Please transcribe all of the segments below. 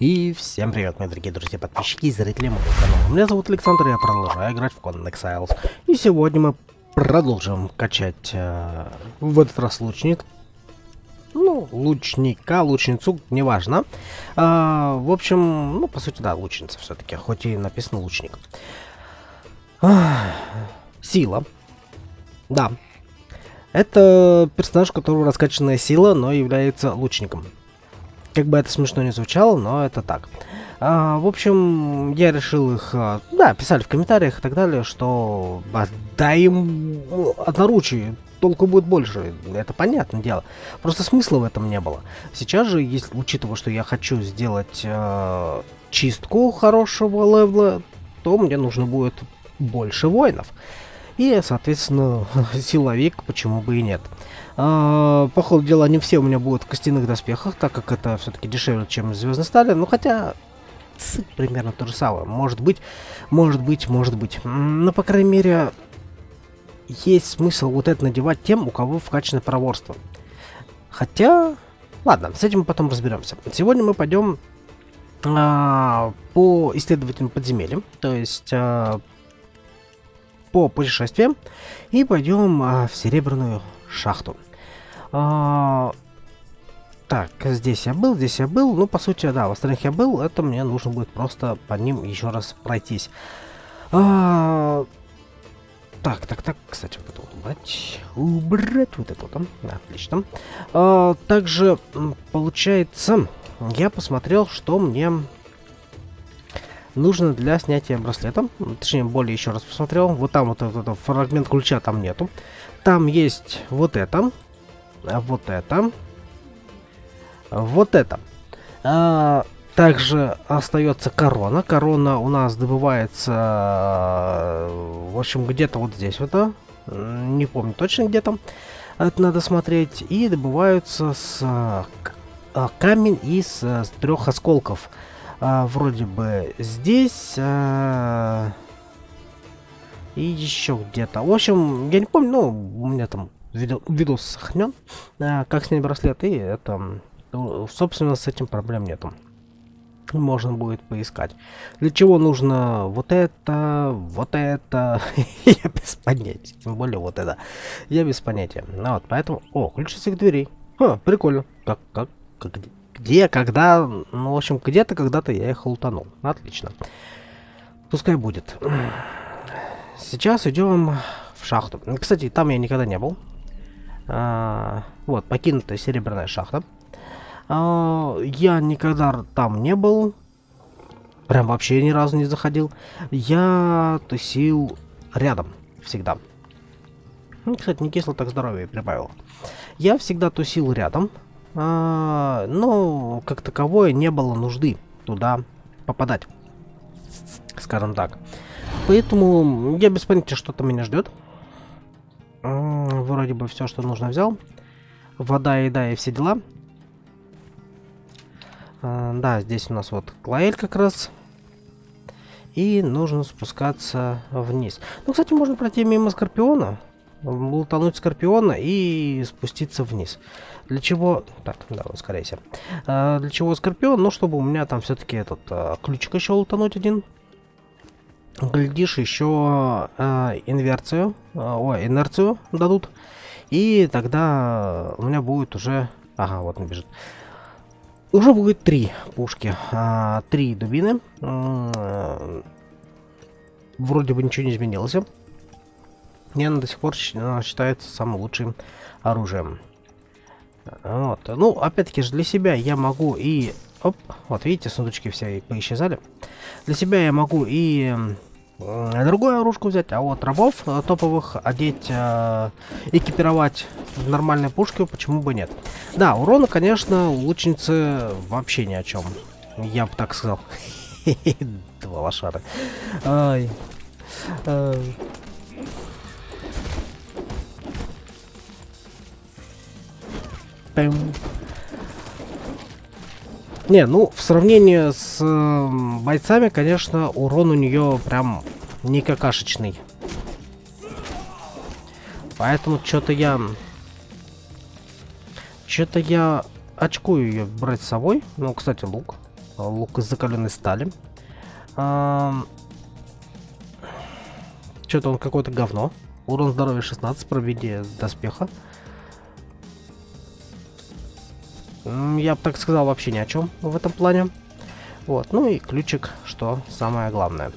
И всем привет, мои дорогие друзья, подписчики и зрители моего канала. Меня зовут Александр, я продолжаю играть в Conan Exiles. И сегодня мы продолжим качать в этот раз лучник. Ну, лучника, лучницу, неважно. В общем, ну, по сути, да, лучница все-таки, хоть и написано лучник. Сила. Да. Это персонаж, у которого раскачанная сила, но является лучником. Как бы это смешно не звучало, но это так. В общем, я решил их... да, писали в комментариях и так далее, что... дай им одноручие, толку будет больше. Это понятное дело. Просто смысла в этом не было. Сейчас же, если учитывая, что я хочу сделать чистку хорошего левела, то мне нужно будет больше воинов. И, соответственно, силовик, почему бы и нет. По ходу дела, не все у меня будут в костяных доспехах, так как это все-таки дешевле, чем звездной стали. Ну, хотя, примерно то же самое. Может быть. Но, по крайней мере, есть смысл вот это надевать тем, у кого вкачано проворство. Хотя, ладно, с этим мы потом разберемся. Сегодня мы пойдем по исследовательным подземельям, то есть... по путешествиям, и пойдем в серебряную шахту. Так, здесь я был, ну, по сути, да, в остальных я был, это мне нужно будет просто по ним еще раз пройтись. Так, кстати, вот это убрать вот это вот, отлично. Также, получается, я посмотрел, что мне... нужно для снятия браслета. Точнее, более еще раз посмотрел. Вот там вот этот фрагмент ключа там нету. Там есть вот это. Вот это. Вот это. Также остается корона. Корона у нас добывается... в общем, где-то вот здесь вот. Не помню точно где там. Это надо смотреть. И добываются с... камень из 3 осколков. Вроде бы здесь и еще где-то. В общем, я не помню, но у меня там видос сохранен, как снять браслет, и это, ну, собственно, с этим проблем нету. Можно будет поискать. Для чего нужно вот это, я без понятия. Тем более вот это. Я без понятия. Ну, вот, поэтому... О, ключ от всех дверей. Прикольно. Как где, когда, ну, в общем, где-то, когда-то я их лутанул. Отлично. Пускай будет. Сейчас идем в шахту. Кстати, там я никогда не был. Вот, покинутая серебряная шахта. Я никогда там не был. Прям вообще ни разу не заходил. Я тусил рядом. Всегда. Кстати, не кисло, так здоровье прибавил. Я всегда тусил рядом. Но как таковое не было нужды туда попадать, скажем так. Поэтому я без понятия, что там меня ждет. Вроде бы все, что нужно, взял. Вода, еда и все дела. Да, здесь у нас вот Клаэль как раз. И нужно спускаться вниз. Ну, кстати, можно пройти мимо Скорпиона, лутануть Скорпиона и спуститься вниз. Для чего... Так, да, ускоряйся. Для чего Скорпион? Ну, чтобы у меня там все-таки этот ключик еще лутануть один. Глядишь, еще инерцию дадут. И тогда у меня будет уже... Ага, вот он бежит. Уже будет 3 пушки. 3 дубины. Вроде бы ничего не изменилось. И она до сих пор считается самым лучшим оружием. Вот. Ну, опять-таки же, для себя я могу и... Оп, вот видите, сундучки все поисчезали. Для себя я могу и другую оружку взять, а вот рабов топовых одеть, экипировать в нормальные пушки, почему бы нет. Да, урона, конечно, лучницы вообще ни о чем. Я бы так сказал. 2 лошары. Не, ну, в сравнении с бойцами, конечно, урон у нее прям не какашечный. Поэтому что-то я очкую ее брать с собой. Ну, кстати, лук. Лук из закаленной стали. Что-то он какое-то говно. Урон здоровья 16, пробитие доспеха. Я бы так сказал, вообще ни о чем в этом плане. Вот, ну и ключик, что самое главное.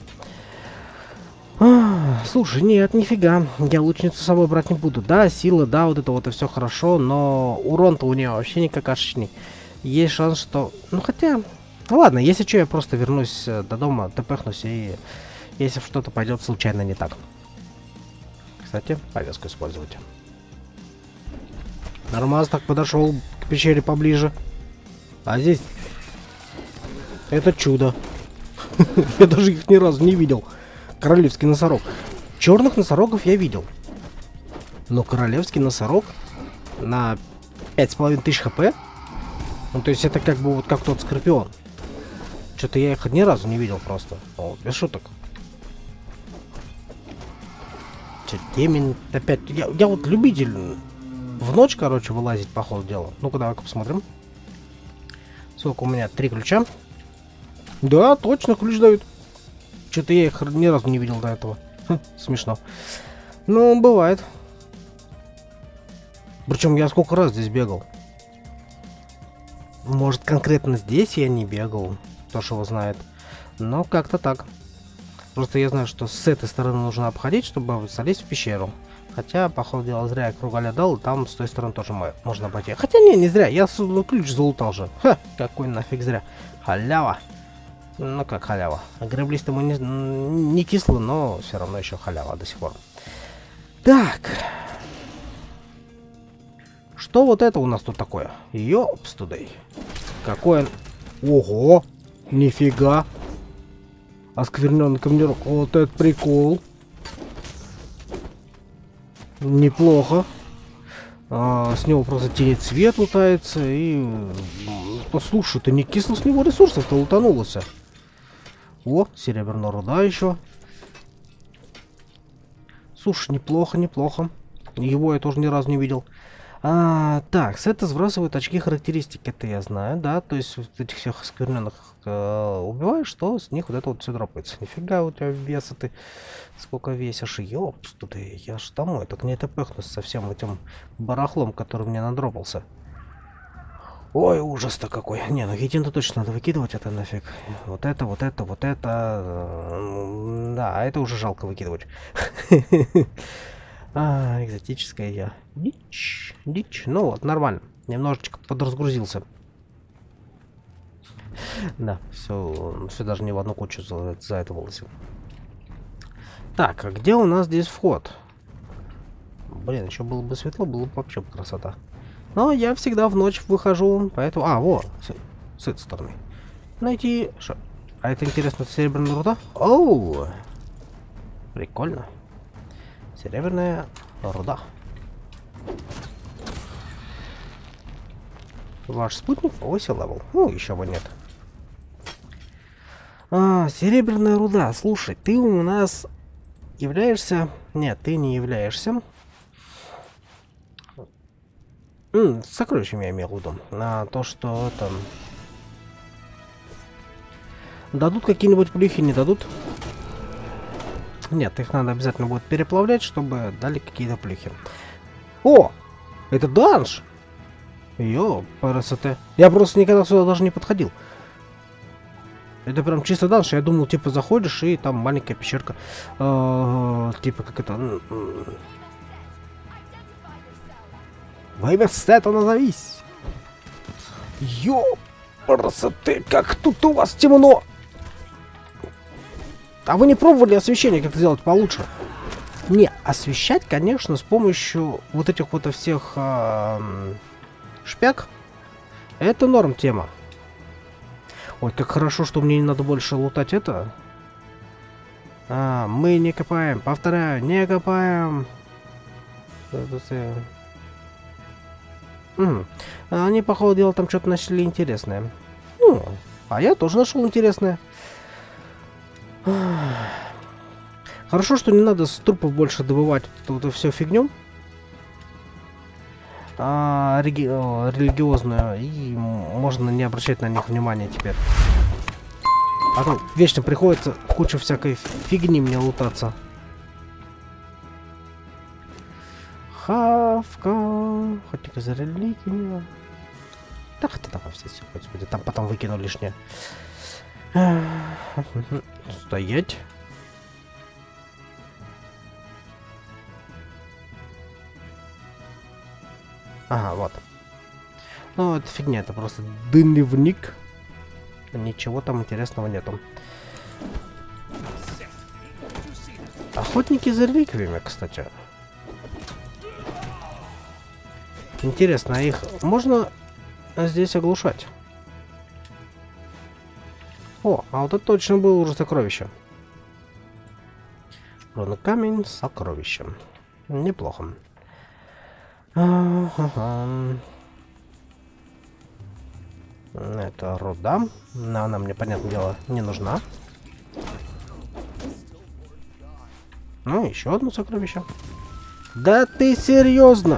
Слушай, нет, нифига. Я лучницу с собой брать не буду. Да, сила, да, вот это вот и все хорошо, но урон-то у нее вообще не какашечный. Есть шанс, что... Ну хотя... Ну ладно, если что, я просто вернусь до дома, тпхнусь, и если что-то пойдет случайно не так. Кстати, повязку использовать. Нормас так подошел к пещере поближе. А здесь... Это чудо. Я даже их ни разу не видел. Королевский носорог. Черных носорогов я видел. Но королевский носорог на 5500 хп? Ну, то есть это как бы вот как тот скорпион. Что-то я их ни разу не видел просто. О, без шуток. Че, темень опять... Я вот любитель в ночь, короче, вылазить по ходу дела. Ну-ка, давай-ка посмотрим. Сколько у меня? 3 ключа. Да, точно, ключ дают. Что-то я их ни разу не видел до этого. Смешно. Ну, бывает. Причем я сколько раз здесь бегал. Может, конкретно здесь я не бегал. Кто ж его знает. Но как-то так. Просто я знаю, что с этой стороны нужно обходить, чтобы залезть в пещеру. Хотя, походу дела, зря я кругаля дал, и там с той стороны тоже можно обойти. Хотя не зря, я ключ залутал же. Ха, какой нафиг зря. Халява. Ну как халява. Греблись-то мы не кисло, но все равно еще халява до сих пор. Так. Что вот это у нас тут такое? Ёпстудей. Какое... Ого! Нифига! Оскверненный камнерок. Вот это прикол. Неплохо. С него просто тенет цвет лутается. И... Послушай, ты не кисло с него ресурсов-то лутанулось. О, серебряная руда еще. Слушай, неплохо, неплохо. Его я тоже ни разу не видел. Так, сеты сбрасывают очки характеристик, это я знаю, да, то есть вот этих всех оскверненных убиваешь, что с них вот это вот все дропается. Нифига у тебя веса ты сколько весишь, ёпс, тут я ж домой, так не тпхнусь со всем этим барахлом, который мне надропался. Ой, ужас-то какой. Не, ну хитин-то точно надо выкидывать, это нафиг. Вот это, вот это, вот это. Да, это уже жалко выкидывать. Экзотическая я. Дичь, дичь. Ну вот, нормально. Немножечко подразгрузился. Да, все даже не в одну кучу за это волосы. Так, а где у нас здесь вход? Блин, еще было бы светло, было бы вообще красота. Но я всегда в ночь выхожу, поэтому... вот, с этой стороны. Найти... А это интересно, серебряная руда? Оу! Прикольно. Серебряная руда. Ваш спутник повысил левел. Ну, еще бы нет. Серебряная руда. Слушай, ты у нас являешься... Нет, ты не являешься. Сокровищем я имел в виду. То, что это... Дадут какие-нибудь плюхи, не дадут? Нет, их надо обязательно будет переплавлять, чтобы дали какие-то плюхи. О! Это данж! Ё, красота. Я просто никогда сюда даже не подходил. Это прям чисто данж. Я думал, типа, заходишь, и там маленькая пещерка. Типа, как это... Во имя Сета назовись! Ё, красоты, как тут у вас темно! А вы не пробовали освещение как сделать получше? Не, освещать, конечно, с помощью вот этих вот всех шпяк. Это норм тема. Ой, как хорошо, что мне не надо больше лутать это. Мы не копаем. Повторяю, не копаем. Они, по ходу дела, там что-то нашли интересное. А я тоже нашел интересное. Хорошо, что не надо с трупов больше добывать вот эту всю фигню. Религиозную. И можно не обращать на них внимания теперь. А то вечно приходится куча всякой фигни мне лутаться. Хавка. Хоть за реликвию. Да хотя давай все, господи, там потом выкину лишнее. Стоять. Ага, вот. Ну, это фигня, это просто дневник. Ничего там интересного нету. Охотники за реликвиями, кстати. Интересно, а их можно здесь оглушать? О, а вот это точно было уже сокровище. Руна камень, сокровище. Неплохо. Это руда. Но она мне, понятное дело, не нужна. Ну, еще одно сокровище. Да ты серьезно?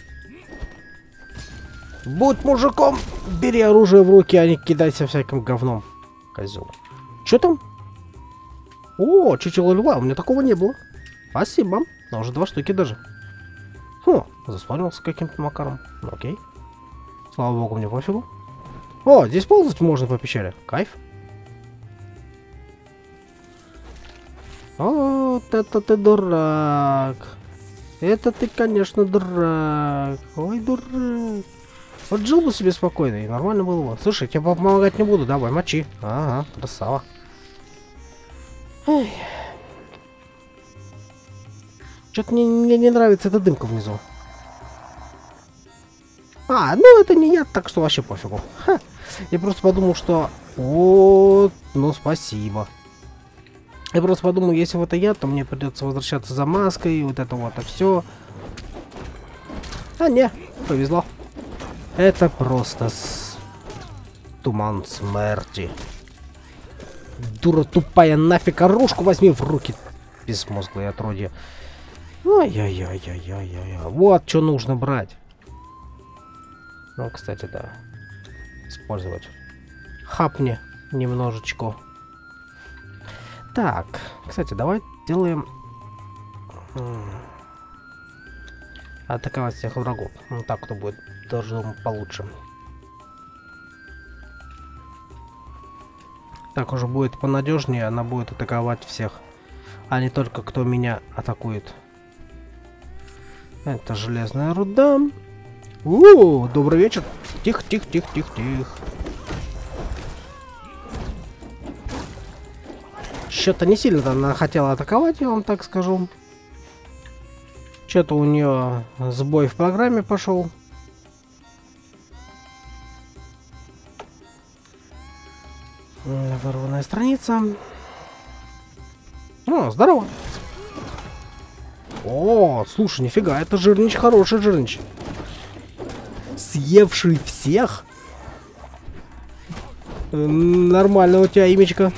Будь мужиком, бери оружие в руки, а не кидайся всяким говном. Козел. Че там? О, чучело льва, у меня такого не было. Спасибо. Но уже 2 штуки даже. Хм, заспавнился каким-то макаром. Ну, окей. Слава богу, мне пофигу. О, здесь ползать можно по пещере. Кайф. Вот это ты дурак. Это ты, конечно, дурак. Ой, дурак. Вот жил бы себе спокойно и нормально было бы. Слушай, я тебе помогать не буду, давай, мочи. Ага, красава. Что-то мне не нравится эта дымка внизу. А, ну это не я, так что вообще пофигу. Ха. Я просто подумал, что... Вот, ну спасибо. Я просто подумал, если вот это я, то мне придется возвращаться за маской, и вот это вот, а все. А, не, повезло. Это просто туман смерти. Дура тупая, нафиг оружку возьми в руки. Безмозглые отродья. Ай-яй-яй-яй-яй-яй. Вот что нужно брать. Ну, кстати, да. Использовать. Хапни немножечко. Так, кстати, давай делаем... Атаковать всех врагов. Ну, так то будет должно получше. Так уже будет понадежнее, она будет атаковать всех. А не только кто меня атакует. Это железная руда. Добрый вечер. Тихо, тихо, тихо, тихо, тихо. Что-то не сильно она хотела атаковать, я вам так скажу. Что-то у нее сбой в программе пошел. Ворванная страница. О, здорово. О, слушай, нифига, это жирнич, хороший жирнич. Съевший всех? Нормально у тебя имечко.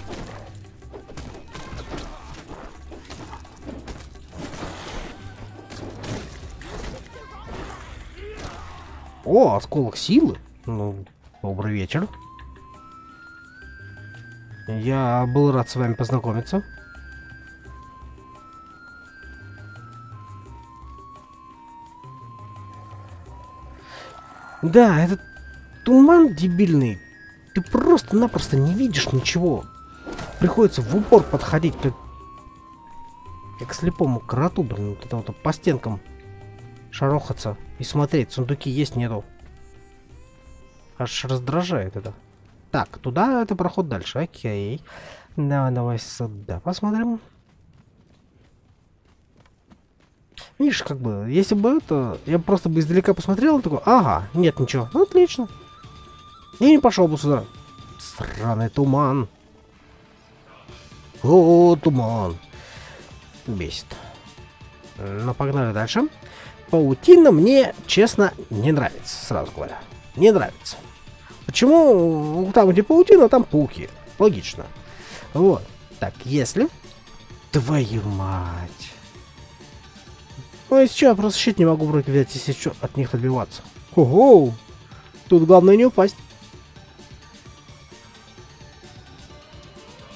О, осколок силы. Ну, добрый вечер. Я был рад с вами познакомиться. Да, этот туман дебильный. Ты просто-напросто не видишь ничего. Приходится в упор подходить, как слепому кроту, блин, вот это вот по стенкам шарохаться и смотреть, сундуки есть, нету. Аж раздражает это. Так, туда это проход дальше, окей. Давай сюда посмотрим. Видишь, как бы, если бы это... Я просто бы издалека посмотрел, такой, ага, нет ничего, отлично. И не пошел бы сюда. Сраный туман. О, туман. Бесит. Ну, погнали дальше. Паутина мне, честно, не нравится, сразу говоря. Не нравится. Почему там, где паутина, там пауки? Логично. Вот. Так, если... Твою мать. Ну, если что, я просто щит не могу в руки взять, если что, от них отбиваться. Ого! Тут главное не упасть.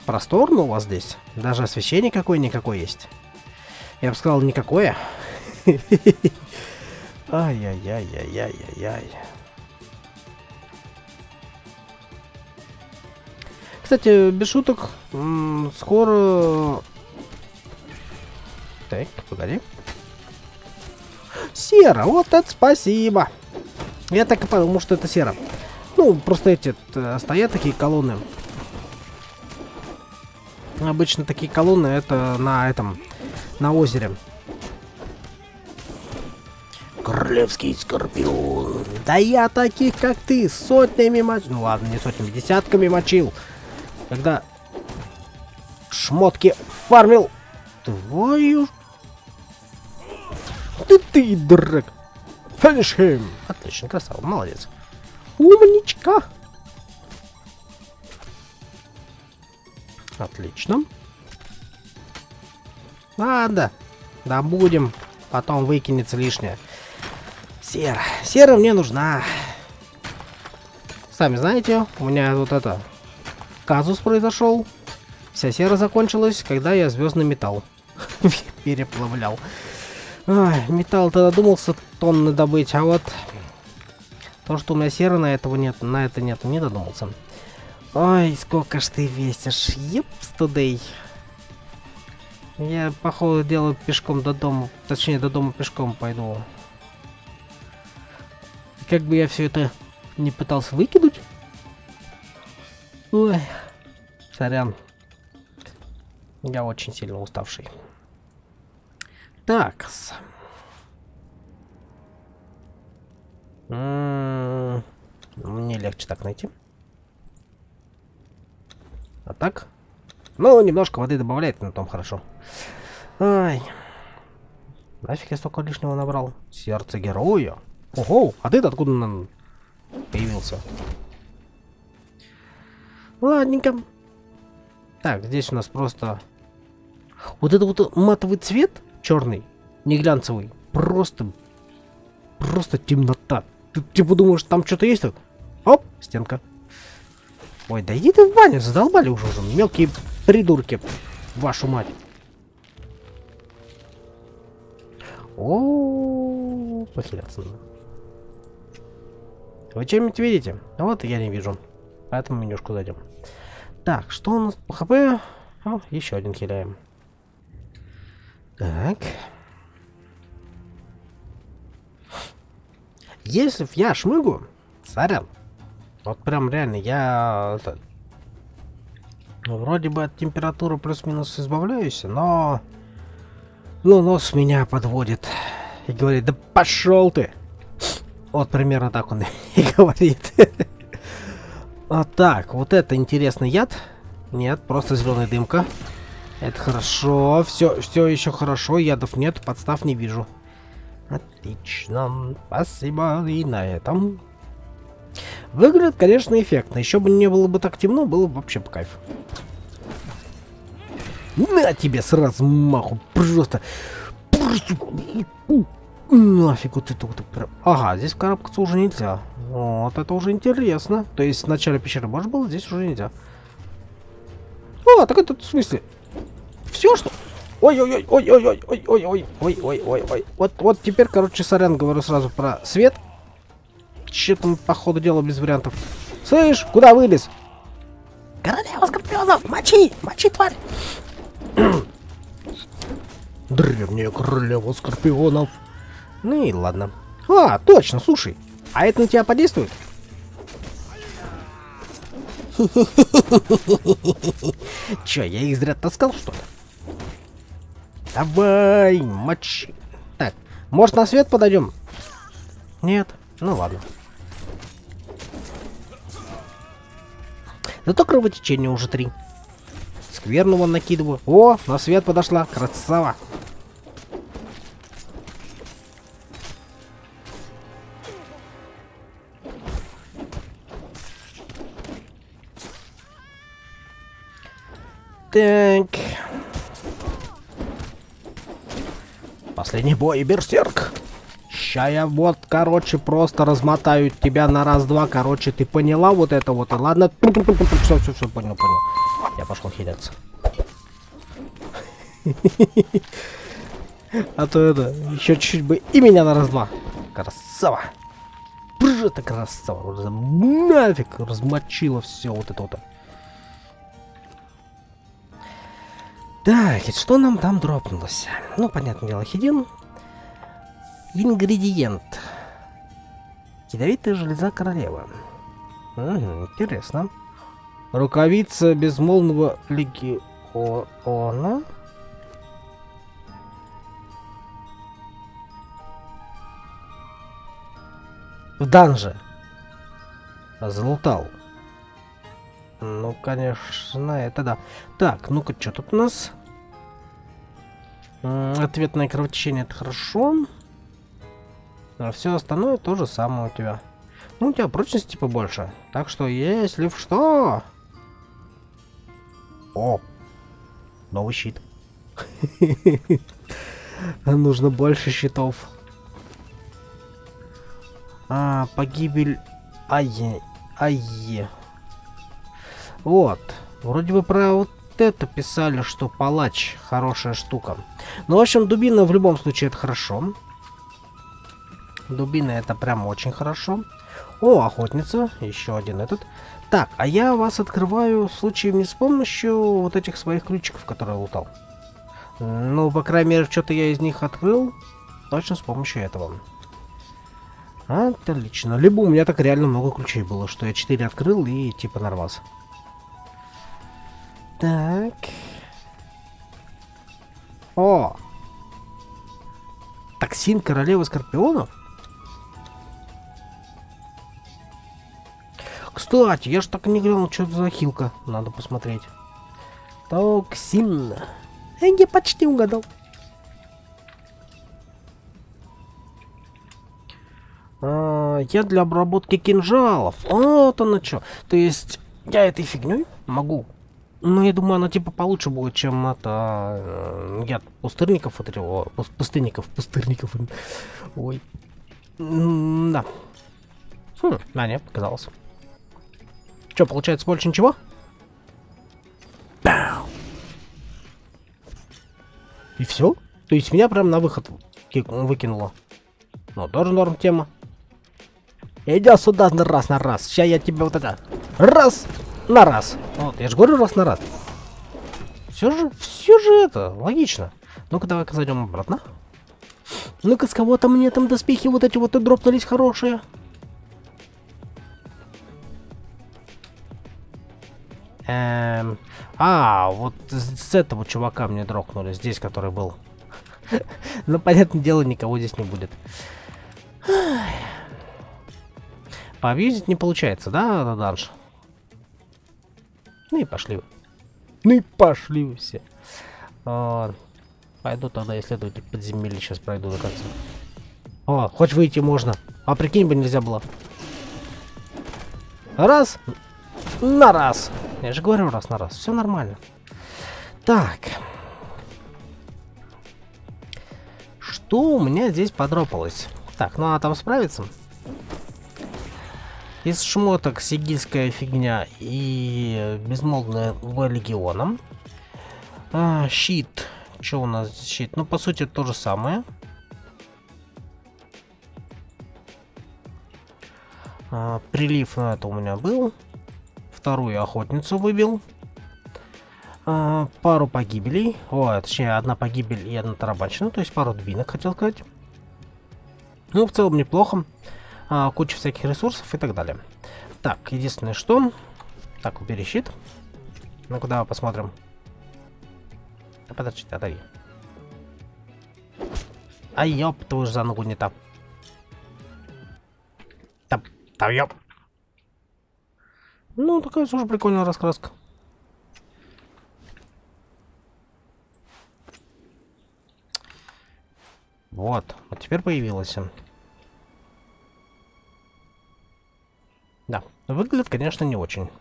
просторно у вас здесь. Даже освещение какое-никакое есть. Я бы сказал, никакое. Ай-яй-яй-яй-яй-яй-яй. Кстати, без шуток, скоро... Так, погоди. Сера, вот это спасибо. Я так и подумал, что это сера. Ну, просто эти стоят такие колонны. Обычно такие колонны это на этом, на озере. Королевский скорпион. Да я таких, как ты, сотнями мочил. Ну ладно, не сотнями, десятками мочил. Когда шмотки фармил. Твою... Ты, дурак. Finish him. Отлично, красава, молодец. Умничка. Отлично. Ладно, добудем. Потом выкинется лишнее. Сера. Сера мне нужна. Сами знаете, у меня вот это... казус произошел. Вся сера закончилась, когда я звездный металл переплавлял. Ой, металл-то додумался тонны добыть, а вот то, что у меня сера на этого нет, на это нет, не додумался. Ой, сколько ж ты весишь, епстудей. Я, по ходу дела, пешком до дома, точнее, до дома пешком пойду. Как бы я все это не пытался выкинуть. Ой, сорян. Я очень сильно уставший. Так. Мне легче так найти. А так? Ну, немножко воды добавляет, на том хорошо. Ай. Нафиг я столько лишнего набрал? Сердце героя. Ого, а ты-то откуда появился? Ладненько. Так, здесь у нас просто... Вот это вот матовый цвет, черный, не глянцевый, просто темнота. Ты типа думаешь, там что-то есть тут? Оп, стенка. Ой, да иди ты в баню, задолбали уже, мелкие придурки, вашу мать. О, похиляться надо. Вы что-нибудь видите? Вот я не вижу. Поэтому менюшку зайдем. Так, что у нас по хп? О, еще один хиляем. Так. Если я шмыгу, сорян. Вот прям реально, я... вроде бы от температуры плюс-минус избавляюсь, но... ну, нос меня подводит. И говорит, да пошел ты! Вот примерно так он и говорит. Вот так, вот это интересный яд. Нет, просто зеленая дымка. Это хорошо, все еще хорошо, ядов нет, подстав не вижу. Отлично, спасибо, и на этом. Выглядит, конечно, эффектно. Еще бы не было бы так темно, было бы вообще по кайфу. На тебе с размаху, просто нафиг вот это вот. Ага, здесь карабкаться уже нельзя. Вот это уже интересно. То есть в начале пещеры можно было, здесь уже нельзя. А, так это в смысле? Все, что... Ой-ой-ой-ой-ой-ой-ой-ой-ой-ой-ой. Вот теперь, короче, сорян, говорю сразу про свет. Че там, по ходу дела, без вариантов. Слышь, куда вылез? Королева скорпионов, мочи! Мочи, тварь! Древняя королева скорпионов. Ну и ладно. А, точно, слушай. А это на тебя подействует? Че, я их зря таскал, что ли? Давай, мочи. Так, может на свет подойдем? Нет, ну ладно. Зато кровотечение уже 3. Скверну вон накидываю. О, на свет подошла, красава. Так. Последний бой, берсерк. Ща я вот короче, просто размотают тебя на раз-два, короче, ты поняла вот это вот, и ладно? Все, понял. Я пошел хиляться. А то это, еще чуть-чуть бы и меня на раз-два. Красава. Это красава. Нафиг размочила все вот это вот. Так, и что нам там дропнулось? Ну, понятное дело, хидин. Ингредиент. Ядовитая железа королевы. Интересно. Рукавица безмолвного легиона. В данже. Залутал. Ну, конечно, это да. Так, ну-ка, что тут у нас? Ответное кровотечение, это хорошо. А все остальное то же самое у тебя. Ну, у тебя прочности побольше. Так что, если в что... О! Новый щит. Нужно больше щитов. Погибель... Ай. Вот. Вроде бы про вот это писали, что палач хорошая штука. Ну, в общем, дубина в любом случае это хорошо. Дубина это прям очень хорошо. О, охотница. Еще один этот. Так, а я вас открываю в случае не с помощью вот этих своих ключиков, которые я лутал. Ну, по крайней мере, что-то я из них открыл. Точно с помощью этого. Отлично. Либо у меня так реально много ключей было, что я 4 открыл и типа нормас. Так. О! Токсин королевы скорпионов? Кстати, я ж так и не глянул, что это за хилка. Надо посмотреть. Токсин. Я почти угадал. Я для обработки кинжалов. Вот оно что. То есть, я этой фигней могу. Ну, я думаю, она типа получше будет, чем это... яд пустырников, вот этих... пустырников. Ой. Да. Нет, показалось. Что, получается больше ничего? Бау! И все? То есть меня прям на выход выкинуло. Ну, тоже норм тема. Иди сюда на раз. Сейчас я тебе вот это... Раз! На раз. Вот, я же говорю раз на раз. Все же это, логично. Ну-ка, давай-ка зайдем обратно. Ну-ка, с кого-то мне там доспехи вот эти вот и дропнулись хорошие. Вот с этого чувака мне дропнули, здесь, который был. Ну, понятное дело, никого здесь не будет. Пообъездить не получается, да, данж? Ну и пошли вы. Ну и пошли вы все. Пойду тогда исследовать подземелье, сейчас пройду до конца. О, хоть выйти можно. А прикинь бы нельзя было. Раз. На раз. Я же говорю раз на раз. Все нормально. Так. Что у меня здесь подропалось? Так, ну а там справиться? Из шмоток сигильская фигня и безмолвного легиона. Щит. Что у нас здесь щит? Ну, по сути, то же самое. Прилив на это у меня был. Вторую охотницу выбил. Пару погибелей. Точнее, одна погибель и одна тарабанщина. То есть пару двинок, хотел сказать. Ну, в целом неплохо. Куча всяких ресурсов и так далее. Так, единственное что... Так, убери щит. Ну-ка, давай посмотрим. Да подожди, отдай. Ай, ёп, твою же за ногу не так. Там, ёп. Ну, такая уже прикольная раскраска. Вот теперь появилась. Да, выглядит, конечно, не очень.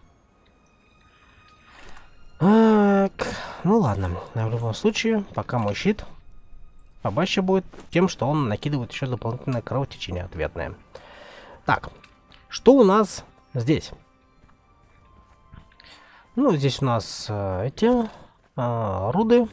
Так, ну ладно. В любом случае, пока мой щит побаще будет тем, что он накидывает еще дополнительное кровотечение ответное. Так, что у нас здесь? Ну, здесь у нас эти руды.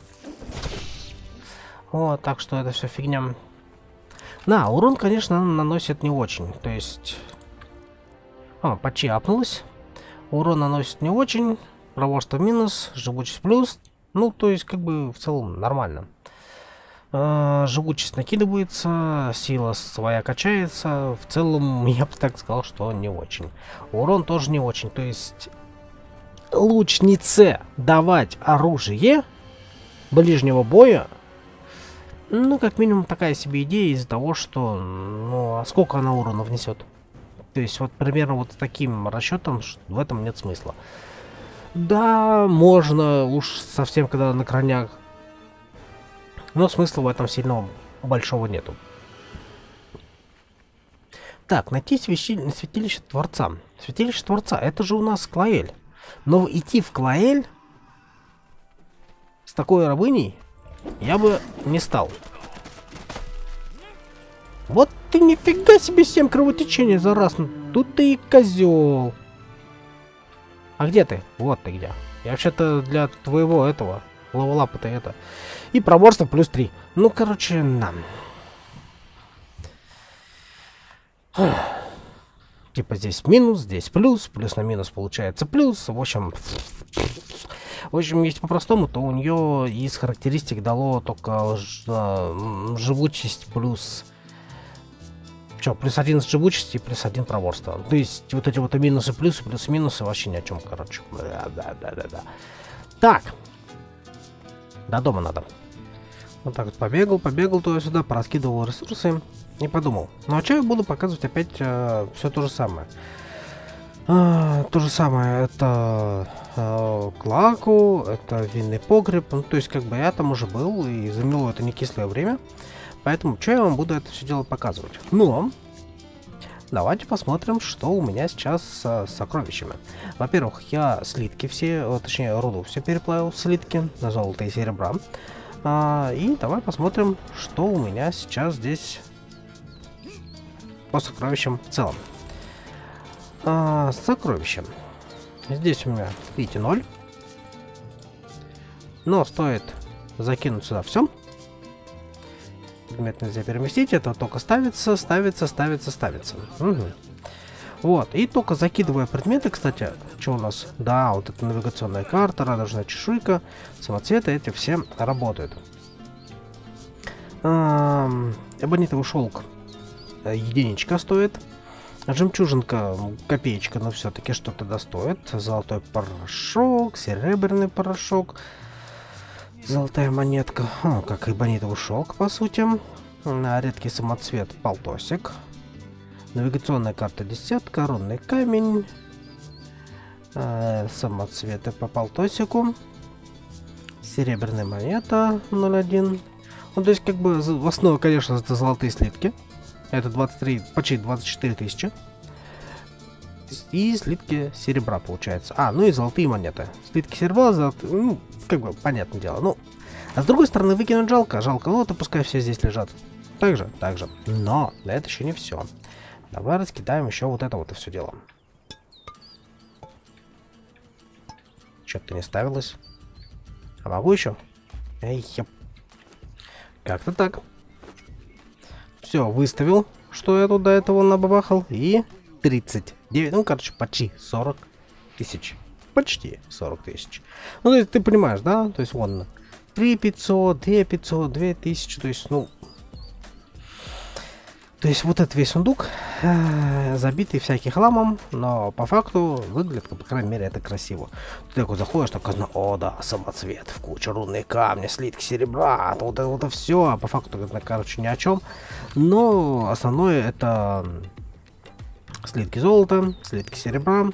Вот, так что это все фигня. Да, урон, конечно, наносит не очень. То есть... почти апнулась. Урон наносит не очень. Проворство минус, живучесть плюс. Ну, то есть, как бы, в целом, нормально. Живучесть накидывается, сила своя качается. В целом, я бы так сказал, что не очень. Урон тоже не очень. То есть, лучнице давать оружие ближнего боя, ну, как минимум, такая себе идея из-за того, что, ну, а сколько она урона внесет? То есть, вот, примерно, вот с таким расчетом в этом нет смысла. Да, можно, уж совсем, когда на крайняк, но смысла в этом сильного большого нету. Так, найти святилище Творца. Святилище Творца, это же у нас Клаэль. Но идти в Клаэль с такой рабыней я бы не стал. Вот ты нифига себе 7 кровотечения за раз. Тут ты и козел. А где ты? Вот ты где. Я вообще-то для твоего этого левелапа-то это. И проворство плюс 3. Ну, короче, на. Типа здесь минус, здесь плюс. Плюс на минус получается плюс. В общем, если по-простому, то у нее из характеристик дало только живучесть плюс... плюс 1 живучести, плюс 1 проворство. То есть вот эти вот минусы, плюсы, плюсы-минусы вообще ни о чем, короче. Да. Так. До дома надо. Вот так вот побегал туда-сюда, пораскидывал ресурсы и подумал. Ну а что я буду показывать опять все то же самое? То же самое, это Клаку, это винный погреб. Ну, то есть как бы я там уже был и заняло это не кислое время. Поэтому, что я вам буду это все дело показывать? Но, давайте посмотрим, что у меня сейчас с сокровищами. Во-первых, я слитки все, точнее, руду все переплавил, слитки на золото и серебра. И давай посмотрим, что у меня сейчас здесь по сокровищам в целом. Сокровища. Здесь у меня, видите, 0. Но стоит закинуть сюда все. Предмет нельзя переместить, это только ставится. Угу. Вот, и только закидывая предметы, кстати, что у нас? Да, вот это навигационная карта, радужная чешуйка, самоцветы, эти все работают. Эбонитовый шелк единичка стоит. Жемчужинка копеечка, но все-таки что-то достоит. Золотой порошок, серебряный порошок. Золотая монетка, как и эбонитовый шелк, по сути. Редкий самоцвет, полтосик. Навигационная карта десятка, рунный камень. Самоцветы по полтосику. Серебряная монета 0,1. Ну, то есть, как бы, в основе, конечно, это золотые слитки. Это 23, почти 24 тысячи. И слитки серебра, получается. Ну и золотые монеты. Слитки серебра, ну, как бы, понятное дело. Ну, а с другой стороны, выкинуть жалко. Вот и пускай все здесь лежат. Так же. Но это еще не все. Давай раскидаем еще вот это вот и все дело. Что-то не ставилось. А могу еще? Как-то так. Все, выставил, что я тут до этого набабахал. И 39, ну, короче, почти 40 тысяч. Почти 40 тысяч. Ну, то есть, ты понимаешь, да? То есть, вон, 3500, 2500, 2000, то есть, ну... То есть, вот этот весь сундук, забитый всяким хламом, но по факту выглядит, по крайней мере, это красиво. Ты такой заходишь, такой, о да, самоцвет, в кучу рунные камни, слитки серебра, вот это все, а по факту, это, короче, ни о чем. Но основное это слитки золота, слитки серебра,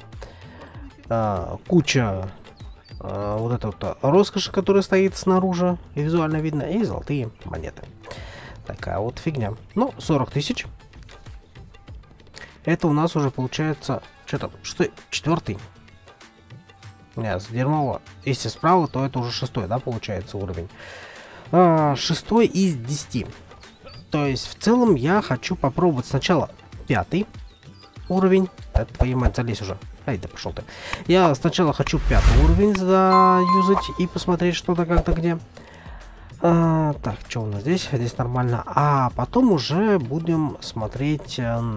куча вот этой вот роскоши, которая стоит снаружи, и визуально видно, и золотые монеты. Такая вот фигня. Ну, 40 тысяч. Это у нас уже получается... Что-то... Четвертый? Нет, с дерьмово. Если справа, то это уже 6-й, да, получается, уровень. 6 из 10. То есть, в целом, я хочу попробовать сначала 5 уровень. Это твою мать, залезь уже. Ай, да пошел ты. Я сначала хочу 5 уровень заюзать и посмотреть что-то как-то где. Так, что у нас здесь? Здесь нормально. А потом уже будем смотреть...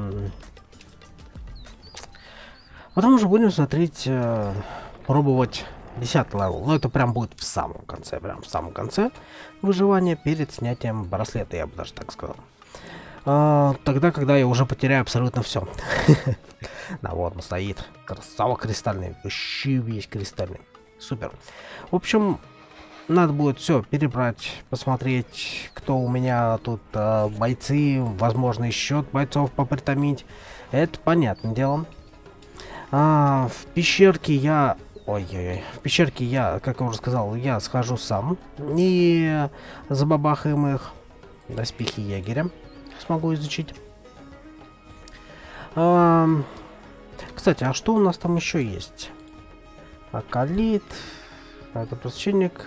Потом уже будем смотреть... пробовать 10 левел. Но это прям будет в самом конце. Прям в самом конце выживания перед снятием браслета, я бы даже так сказал. Тогда, когда я уже потеряю абсолютно все. Да, вот он стоит. Красава кристальный. Вообще весь кристальный. Супер. В общем, надо будет все перебрать, посмотреть, кто у меня тут бойцы, возможно, счет бойцов попритомить. Это понятное дело. В пещерке я... Ой-ой-ой. В пещерке я, как я уже сказал, я схожу сам. И забабахаем их. Доспехи егеря смогу изучить. Кстати, а что у нас там еще есть? Акалит. Это священник.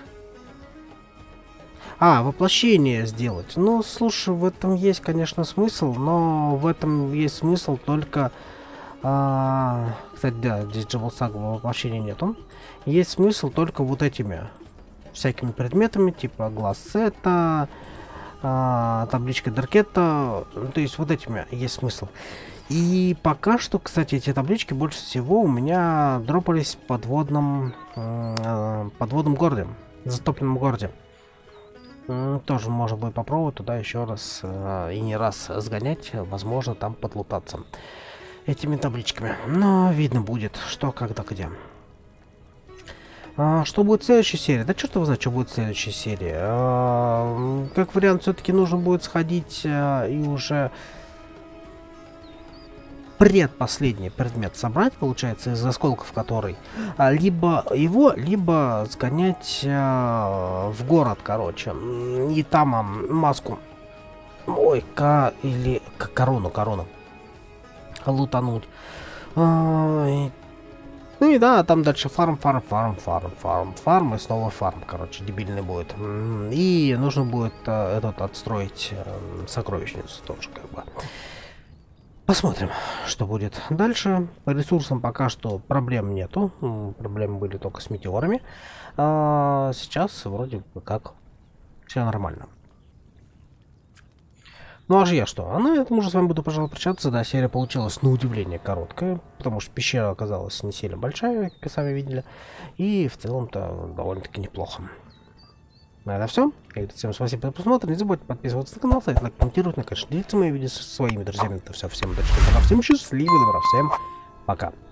Воплощение сделать. Ну, слушай, в этом есть, конечно, смысл, но в этом есть смысл только... кстати, да, здесь Джабал Сага воплощения нету. Есть смысл только вот этими всякими предметами, типа глаз сета, табличка Деркета. То есть вот этими есть смысл. И пока что, кстати, эти таблички больше всего у меня дропались в подводном городе, затопленном городе. Тоже можно будет попробовать туда еще раз и не раз сгонять, возможно, там подлутаться этими табличками. Но видно будет, что, когда, где. Что будет в следующей серии? Да черт его знает, что будет в следующей серии. Как вариант, все-таки нужно будет сходить и уже предпоследний предмет собрать, получается, из осколков который. Либо его, либо сгонять в город, короче. И там маску. Ой, или корону. Лутануть. Ну и да, там дальше фарм, и снова фарм, короче, дебильный будет. И нужно будет отстроить сокровищницу тоже, как бы. Посмотрим, что будет дальше. По ресурсам пока что проблем нету. Проблемы были только с метеорами. Сейчас вроде бы как все нормально. Ну а же я что? А на этом уже с вами буду, пожалуй, прощаться. Да, серия получилась на удивление короткая, потому что пещера оказалась не сильно большая, как вы сами видели. И в целом-то довольно-таки неплохо. На это все. Всем спасибо за просмотр. Не забудьте подписываться на канал, ставить лайк, комментировать, конечно, делиться моими видео со своими друзьями. Это все. Всем удачи, всем счастливо, добра, всем пока.